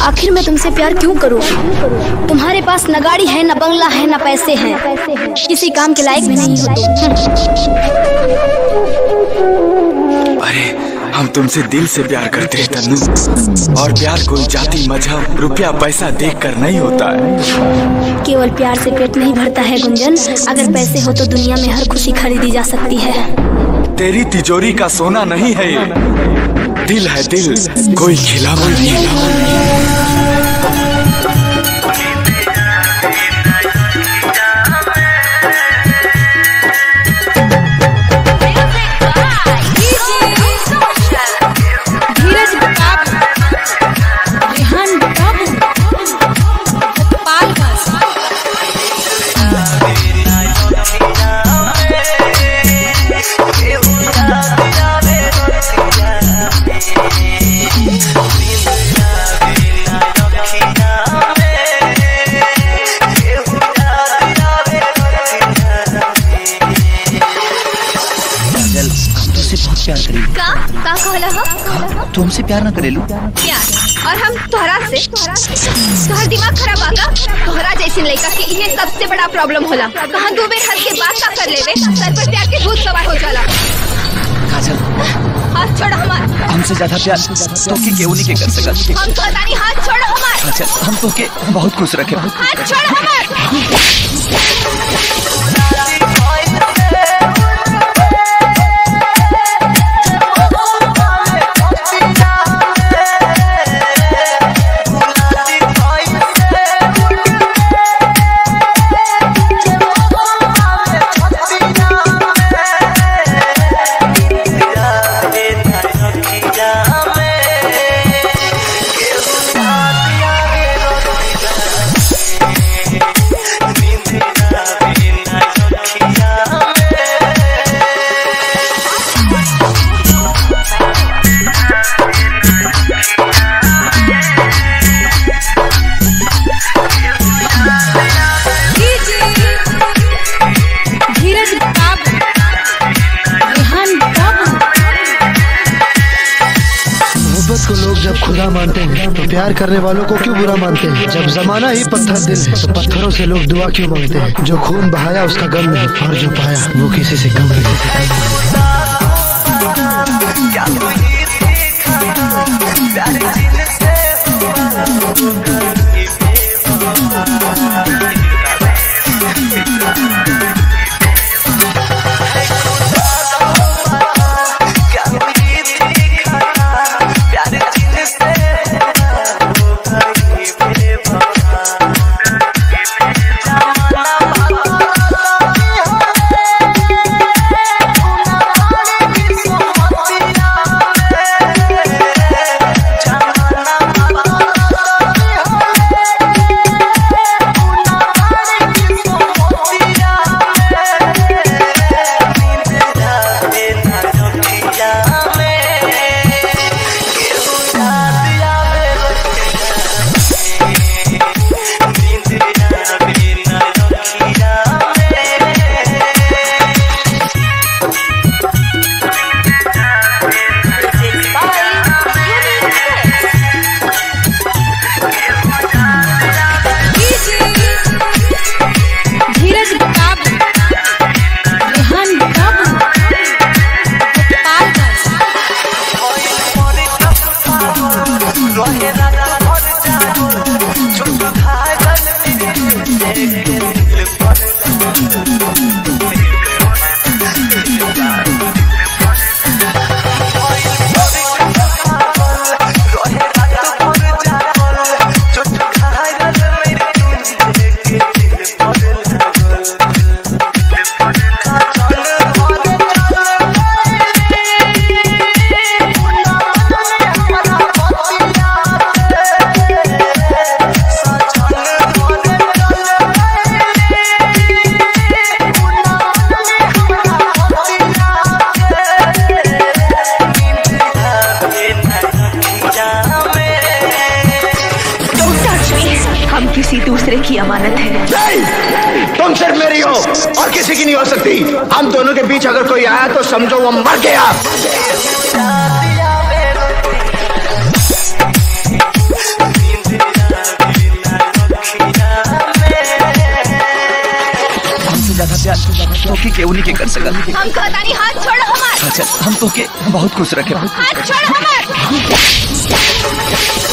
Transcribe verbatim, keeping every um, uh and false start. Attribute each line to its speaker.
Speaker 1: आखिर मैं तुमसे प्यार क्यों करूं? तुम्हारे पास न गाड़ी है, न बंगला है, न पैसे हैं, किसी काम के लायक भी नहीं हो तुम।
Speaker 2: अरे हम तुमसे दिल से प्यार करते हैं तन्नू, और प्यार कोई जाति, मजहब, रुपया पैसा देख कर नहीं होता है।
Speaker 1: केवल प्यार से पेट नहीं भरता है गुंजन, अगर पैसे हो तो दुनिया में हर खुशी खरीदी जा सकती है।
Speaker 2: तेरी तिजोरी का सोना नहीं है ये, दिल है दिल, कोई खिलावा नहीं।
Speaker 3: तुमसे प्यार न करेलू
Speaker 4: प्यार और हम तोहरा से? तोहर दिमाग खराब आगा। तोहरा जैसी लड़का के ये सबसे बड़ा प्रॉब्लम होला। कहाँ दो बेर हंस के बात का कर लेवे, सर पर प्यार के भूत सवार हो जाला।
Speaker 3: काजल
Speaker 4: हाथ छोड़ हमार।
Speaker 3: हमसे ज्यादा प्यार तो के केहू नहीं के कर सकत।
Speaker 4: हम तो तानी हाथ छोड़ हमार।
Speaker 3: काजल हम तो के बहुत खुश रखे।
Speaker 4: हाथ छोड़ हमार।
Speaker 5: जब खुदा मानते हैं तो प्यार करने वालों को क्यों बुरा मानते हैं? जब जमाना ही पत्थर दिल है तो पत्थरों से लोग दुआ क्यों मांगते हैं? जो खून बहाया उसका गम नहीं, और जो पाया वो किसी से कम नहीं।
Speaker 4: किसी दूसरे की अमानत है।
Speaker 6: नहीं, तुम सिर्फ मेरी हो और किसी की नहीं हो सकती। हम दोनों के बीच अगर कोई आया तो समझो वो मर गया।
Speaker 3: उन्हीं के कर सकल।
Speaker 4: हम कहतानी हाथ छोड़ो हमार।
Speaker 3: अच्छा हम तो के बहुत खुश रखे।
Speaker 4: हाथ छोड़ हमार।